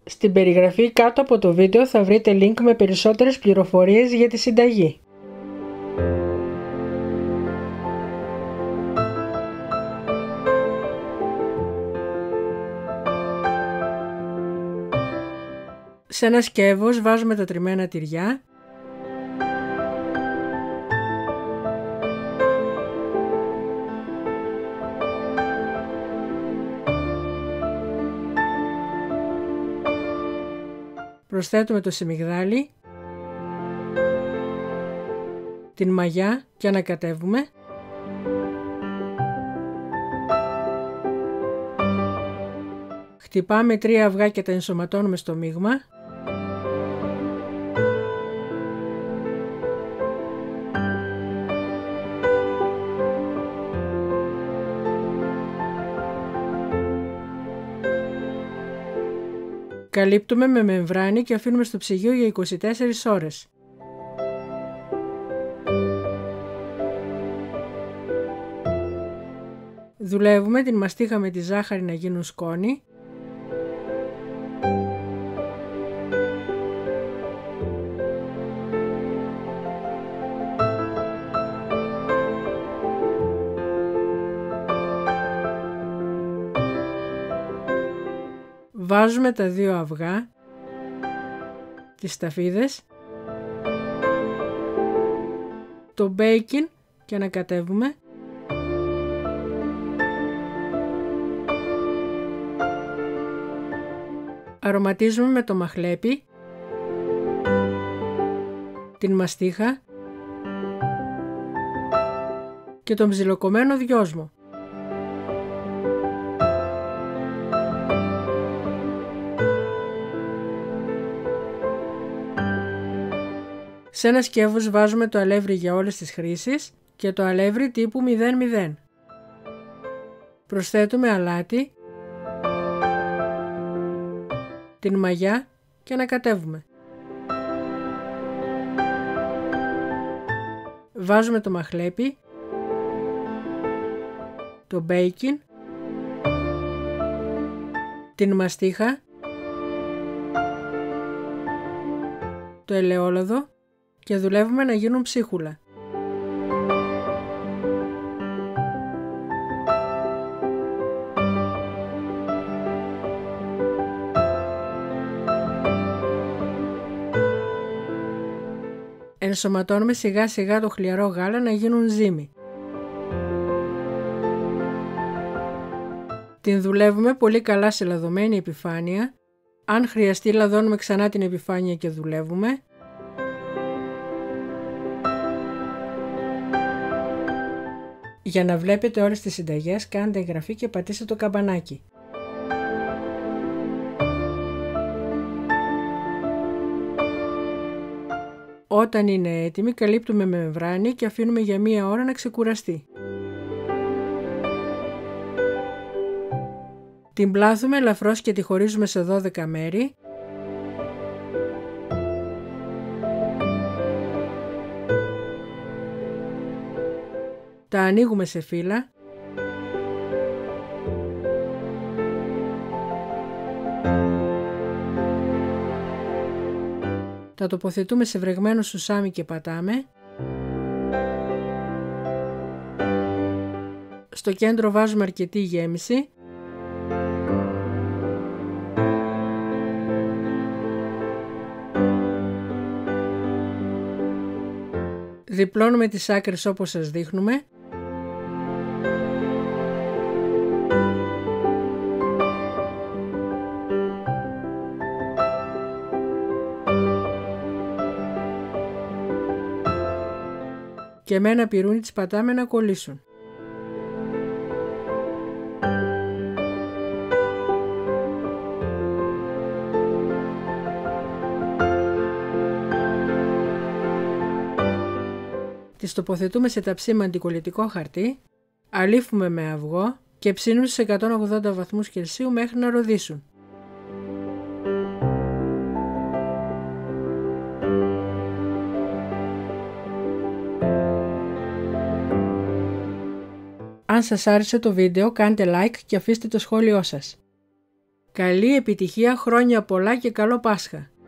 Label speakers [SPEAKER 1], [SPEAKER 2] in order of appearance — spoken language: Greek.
[SPEAKER 1] Στην περιγραφή κάτω από το βίντεο θα βρείτε link με περισσότερες πληροφορίες για τη συνταγή. Σε ένα σκεύος βάζουμε τα τριμμένα τυριά, προσθέτουμε το σιμιγδάλι, την μαγιά και ανακατεύουμε. Χτυπάμε 3 αυγά και τα ενσωματώνουμε στο μείγμα. Καλύπτουμε με μεμβράνη και αφήνουμε στο ψυγείο για 24 ώρες. Δουλεύουμε την μαστίχα με τη ζάχαρη να γίνουν σκόνη. Βάζουμε τα 2 αυγά, τις σταφίδες, το μπέικιν και ανακατεύουμε. Αρωματίζουμε με το μαχλέπι, την μαστίχα και τον ψιλοκομμένο δυόσμο. Σε ένα σκεύος βάζουμε το αλεύρι για όλες τις χρήσεις και το αλεύρι τύπου 0-0. Προσθέτουμε αλάτι, την μαγιά και ανακατεύουμε. Βάζουμε το μαχλέπι, το μπέικιν, την μαστίχα, το ελαιόλαδο και δουλεύουμε να γίνουν ψίχουλα. Ενσωματώνουμε σιγά σιγά το χλιαρό γάλα να γίνουν ζύμη. Την δουλεύουμε πολύ καλά σε λαδωμένη επιφάνεια. Αν χρειαστεί λαδώνουμε ξανά την επιφάνεια και δουλεύουμε. Για να βλέπετε όλες τις συνταγές κάντε εγγραφή και πατήστε το καμπανάκι. Όταν είναι έτοιμη καλύπτουμε με μεμβράνη και αφήνουμε για 1 ώρα να ξεκουραστεί. Την πλάθουμε ελαφρώς και τη χωρίζουμε σε 12 μέρη. Τα ανοίγουμε σε φύλλα. Τα τοποθετούμε σε βρεγμένο σουσάμι και πατάμε. Στο κέντρο βάζουμε αρκετή γέμιση. Διπλώνουμε τις άκρες όπως σας δείχνουμε. Και με ένα πιρούνι τις πατάμε να κολλήσουν. Τις τοποθετούμε σε ταψί με αντικολλητικό χαρτί, αλείφουμε με αυγό και ψήνουμε στους 180 βαθμούς Κελσίου μέχρι να ροδίσουν. Αν σας άρεσε το βίντεο κάντε like και αφήστε το σχόλιο σας. Καλή επιτυχία, χρόνια πολλά και καλό Πάσχα.